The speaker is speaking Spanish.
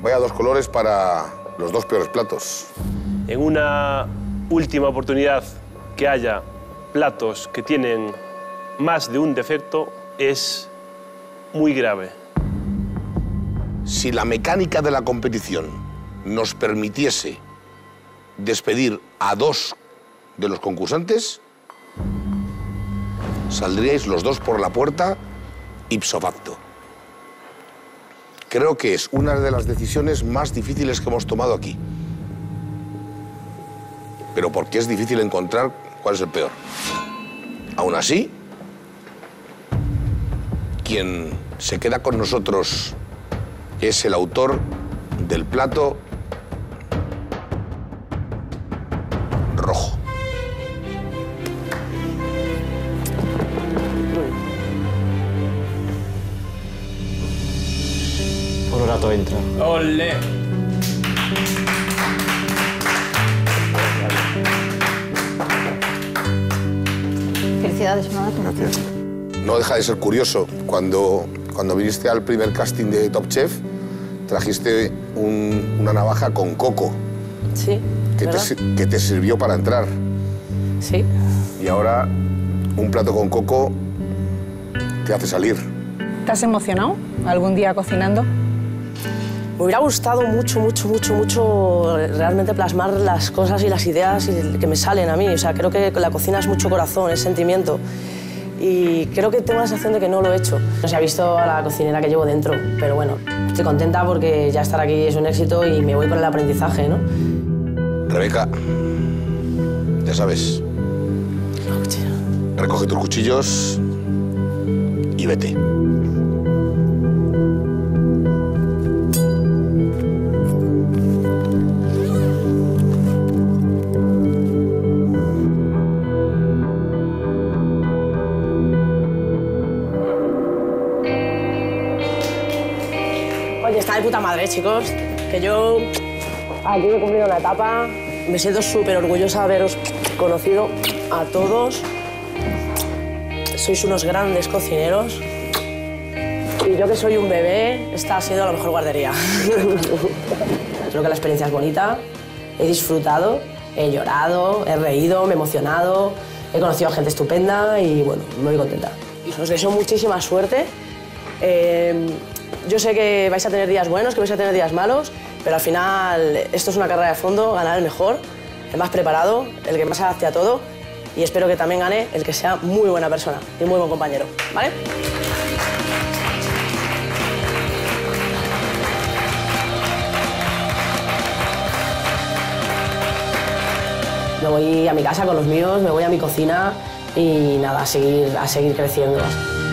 Vaya dos colores para los dos peores platos. En una última oportunidad que haya platos que tienen más de un defecto es muy grave. Si la mecánica de la competición nos permitiese despedir a dos de los concursantes, saldríais los dos por la puerta ipso facto. Creo que es una de las decisiones más difíciles que hemos tomado aquí. Pero porque es difícil encontrar cuál es el peor. Aún así, quien se queda con nosotros es el autor del plato rojo. Honorato entra. ¡Olé! Felicidades, Honorato. Gracias. No deja de ser curioso. Cuando viniste al primer casting de Top Chef, trajiste una navaja con coco. Sí, que te sirvió para entrar. Sí. Y ahora un plato con coco te hace salir. ¿Te has emocionado algún día cocinando? Me hubiera gustado mucho realmente plasmar las cosas y las ideas que me salen a mí. O sea, creo que la cocina es mucho corazón, es sentimiento. Y creo que tengo la sensación de que no lo he hecho. No se ha visto a la cocinera que llevo dentro, pero bueno, estoy contenta porque ya estar aquí es un éxito y me voy con el aprendizaje, ¿no? Rebeca, ya sabes, recoge tus cuchillos y vete. Oye, está de puta madre, chicos, que yo aquí he cumplido una etapa. Me siento súper orgullosa de haberos conocido a todos. Sois unos grandes cocineros. Y yo que soy un bebé, esta ha sido la mejor guardería. Creo que la experiencia es bonita. He disfrutado, he llorado, he reído, me he emocionado. He conocido a gente estupenda y, bueno, muy contenta. Os deseo muchísima suerte. Yo sé que vais a tener días buenos, que vais a tener días malos, pero al final esto es una carrera de fondo, ganar el mejor, el más preparado, el que más se adapte a todo, y espero que también gane el que sea muy buena persona y muy buen compañero, ¿vale? Me voy a mi casa con los míos, me voy a mi cocina y nada, a seguir creciendo.